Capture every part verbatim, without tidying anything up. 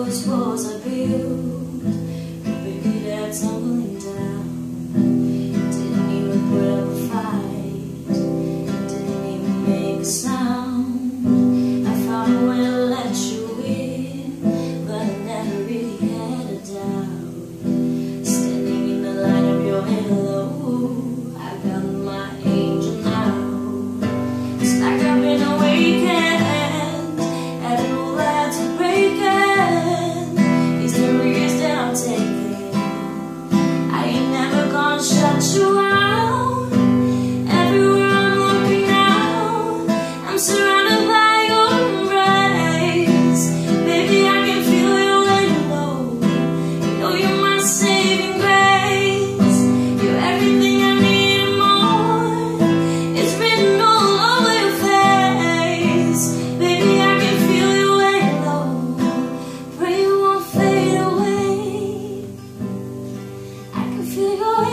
those walls I built, baby, they're tumbling down. Didn't even put up a fight, didn't even make a sound. I found a way to let you in, but I never really had a doubt. Standing in the light of your halo, I got my angel now. It's like I've been awakened. Shut you out. Everywhere I'm looking now, I'm surrounded by your embrace. Baby, I can feel your halo. You know you're my saving grace. You're everything I need and more. It's written all over your face. Baby, I can feel your halo. Pray you won't fade away. I can feel your halo.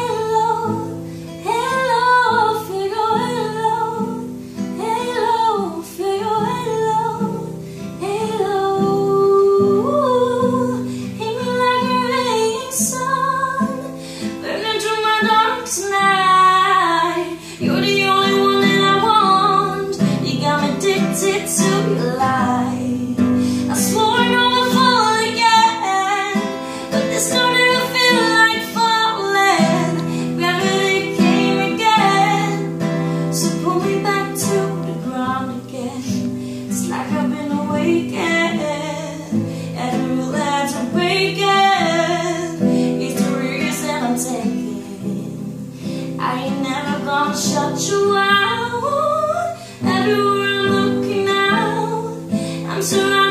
Tonight, you're the only one that I want. You got me addicted to your light. I swore I'd never fall again, but this don't even feel like falling. Gravity came again, so pull me back to the ground again. It's like I've been awakened, every rule that's a breaking. It's the risk that I'm taking. I ain't never gonna shut you out. Everywhere I'm looking now, I'm surrounded.